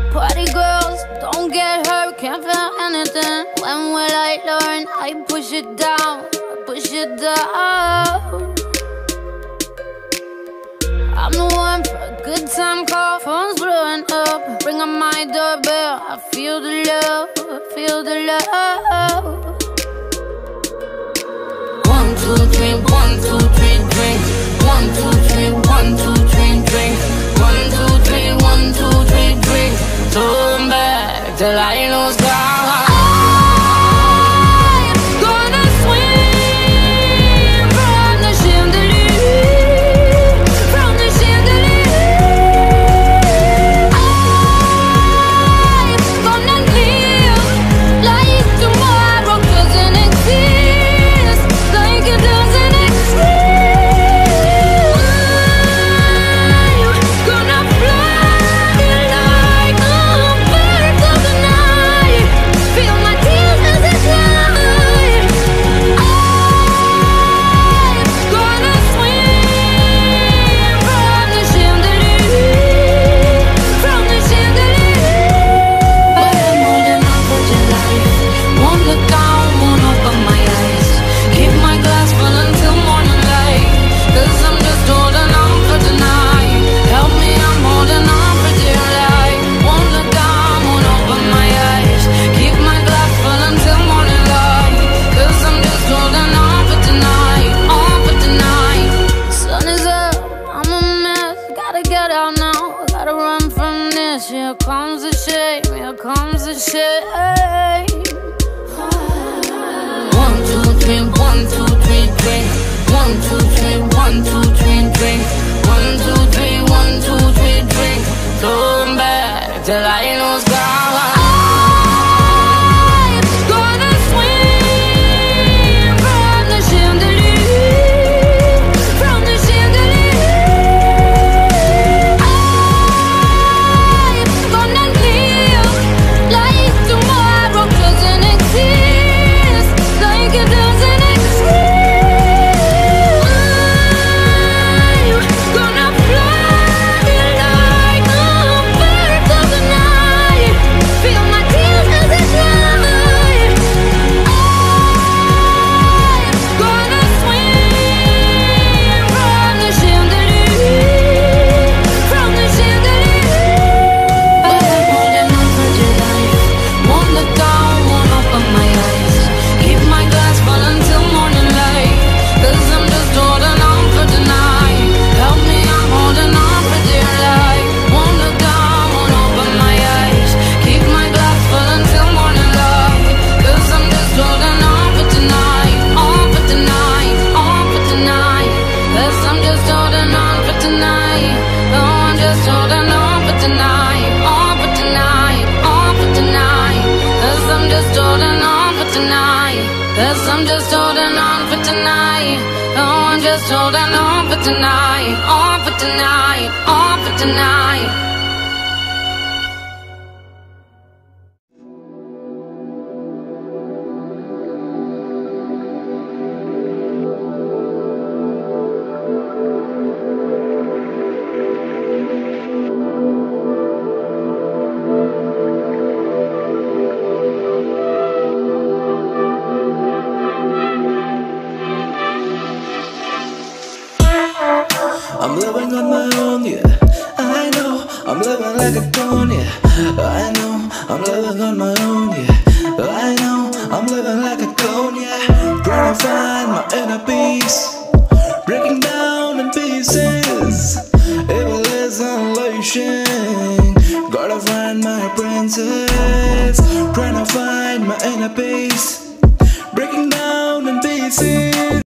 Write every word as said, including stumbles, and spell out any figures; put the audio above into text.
Party girls, don't get hurt, can't feel anything. When will I learn? I push it down, push it down. I'm the one for a good time call. Phone's blowing up, ring on my doorbell. I feel the love, I feel the love. One, two, three, one, two, three, drink. One, two, three, one, two, three, drink. One, two, three, one, two, three, drink. Turn back till I lose God. I'm gonna swim from the chandelier, from the chandelier. I'm gonna live like tomorrow doesn't exist, like it doesn't exist. Here comes the shame, here comes the shame. One, two, three, one, two, three, drink. One, two, three, one, two, three, drink. One, two, three, one, two, three, drink. Turn back till I lose God. Cause I'm just holding on for tonight. Oh, I'm just holding on for tonight. On for tonight, on for tonight. I'm living on my own, yeah. I know, I'm living like a clone, yeah. I know, I'm living on my own, yeah. I know, I'm living like a clone, yeah. Trying to find my inner peace, breaking down in pieces. Evil is unleashing. Gotta find my princess. Trying to find my inner peace, breaking down in pieces.